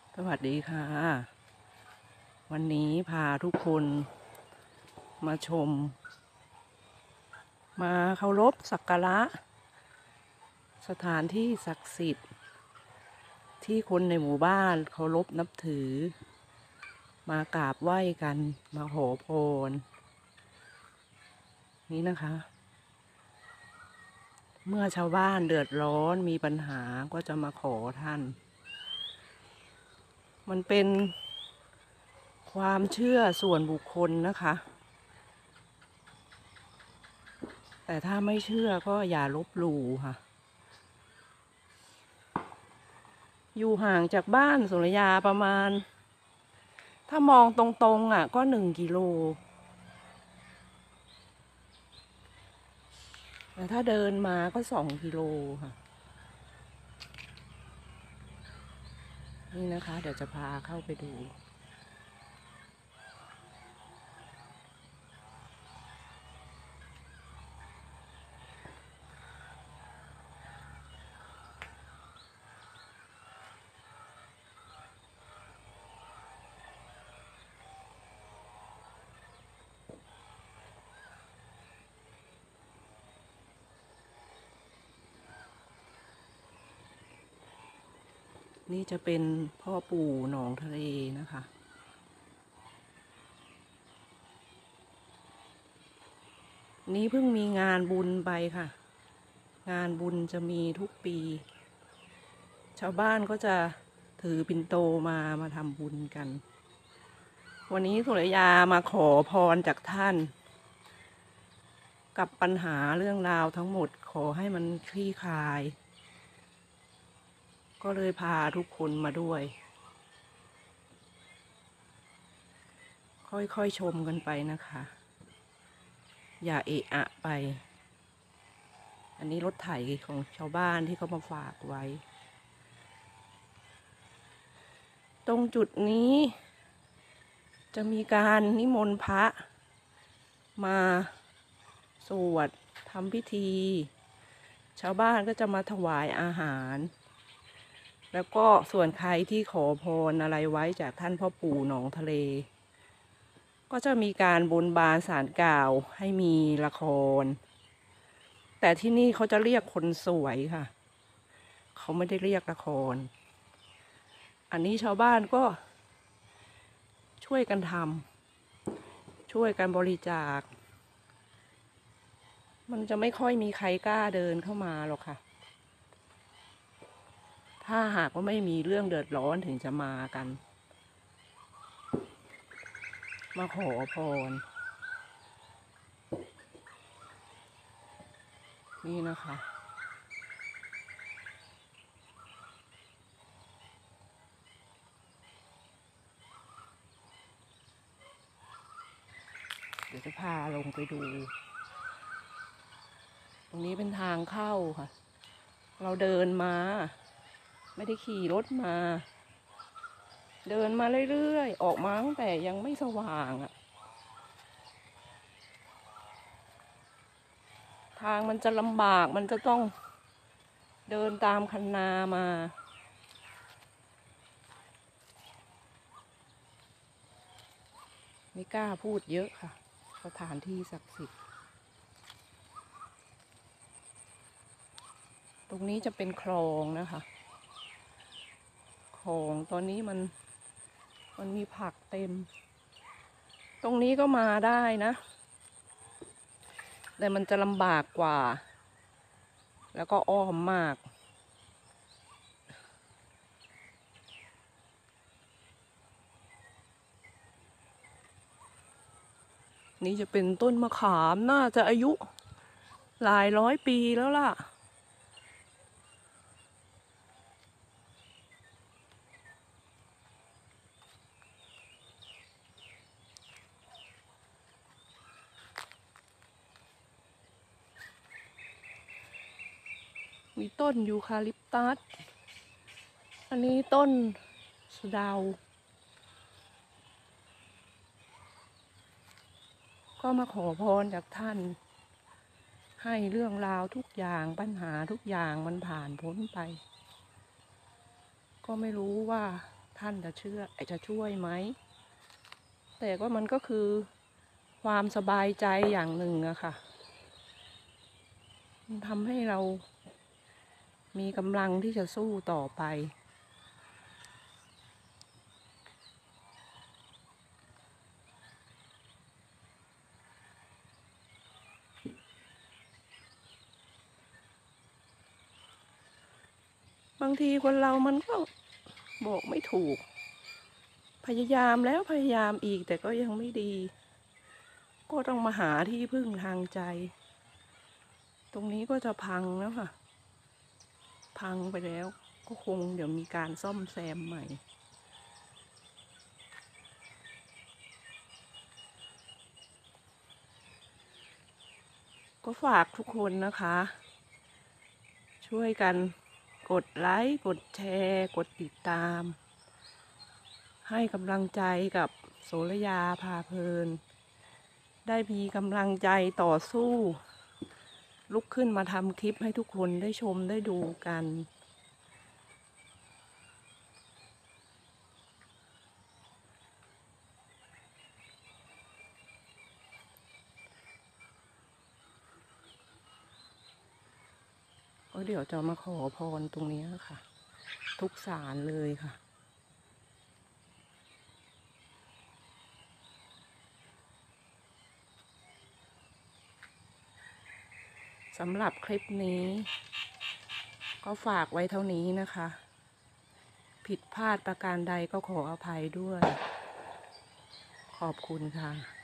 สวัสดีค่ะวันนี้พาทุกคนมาชมมาเคารพสักการะสถานที่ศักดิ์สิทธิ์ที่คนในหมู่บ้านเคารพนับถือมากราบไหว้กันมาขอพรนี่นะคะ เมื่อชาวบ้านเดือดร้อนมีปัญหาก็จะมาขอท่าน มันเป็นความเชื่อส่วนบุคคลนะคะ แต่ถ้าไม่เชื่อก็อย่าลบหลู่ค่ะ อยู่ห่างจากบ้านสุรยาประมาณ ถ้ามองตรงๆก็1 กิโล แต่ถ้าเดินมาก็2 กิโลค่ะ นี่นะคะ เดี๋ยวจะพาเข้าไปดู นี่จะเป็นพ่อปู่หนองทะเลนะคะ นี้เพิ่งมีงานบุญไปค่ะ งานบุญจะมีทุกปี ชาวบ้านก็จะถือปิ่นโตมาทำบุญกัน วันนี้สุรยามาขอพรจากท่าน กับปัญหาเรื่องราวทั้งหมดขอให้มันคลี่คลาย ก็เลยพาทุกคนมาด้วย ค่อยๆชมกันไปนะคะ อย่าเอะอะไป อันนี้รถไถของชาวบ้านที่เขามาฝากไว้ ตรงจุดนี้จะมีการนิมนต์พระมาสวดทำพิธี ชาวบ้านก็จะมาถวายอาหาร แล้วก็ส่วนใครที่ขอพรอะไรไว้จากท่านพ่อปู่หนองทะเล ก็จะมีการบนบานศาลกล่าวให้มีละคร แต่ที่นี่เขาจะเรียกคนสวยค่ะ เขาไม่ได้เรียกละคร อันนี้ชาวบ้านก็ช่วยกันทำ ช่วยกันบริจาค มันจะไม่ค่อยมีใครกล้าเดินเข้ามาหรอกค่ะ ถ้าหากว่าไม่มีเรื่องเดือดร้อนถึงจะมากัน มาขอพร นี่นะคะ เดี๋ยวจะพาลงไปดู ตรงนี้เป็นทางเข้าค่ะ เราเดินมา ไม่ได้ขี่รถมา เดินมาเรื่อยๆ ออกมาตั้งแต่ยังไม่สว่างทางมันจะลำบาก มันจะต้องเดินตามคันนามา ไม่กล้าพูดเยอะค่ะ สถานที่ศักดิ์สิทธิ์ ตรงนี้จะเป็นคลองนะคะ คลองตอนนี้มันมีผักเต็ม ตรงนี้ก็มาได้นะ แต่มันจะลำบากกว่า แล้วก็อ้อมมาก นี่จะเป็นต้นมะขามน่าจะอายุหลายร้อยปีแล้วล่ะ มีต้นยูคาลิปตัส อันนี้ต้นสะเดา ก็มาขอพรจากท่าน ให้เรื่องราวทุกอย่างปัญหาทุกอย่างมันผ่านพ้นไป ก็ไม่รู้ว่าท่านจะจะช่วยไหมแต่ก็มันก็คือความสบายใจอย่างหนึ่งอะค่ะมันทำให้เรามีกำลังที่จะสู้ต่อไปบางทีคนเรามันก็บอกไม่ถูกพยายามแล้วพยายามอีกแต่ก็ยังไม่ดีก็ต้องมาหาที่พึ่งทางใจตรงนี้ก็จะพังแล้วค่ะพังไปแล้วก็คงเดี๋ยวมีการซ่อมแซมใหม่ก็ฝากทุกคนนะคะ ช่วยกันกดไลค์กดแชร์กดติดตามให้กำลังใจกับโสระยาพาเพลินได้มีกำลังใจต่อสู้ลุกขึ้นมาทำคลิปให้ทุกคนได้ชมได้ดูกันก็เดี๋ยวจะมาขอพรตรงนี้ค่ะทุกศาลเลยค่ะสำหรับคลิปนี้ก็ฝากไว้เท่านี้นะคะ ผิดพลาดประการใดก็ขออภัยด้วย ขอบคุณค่ะ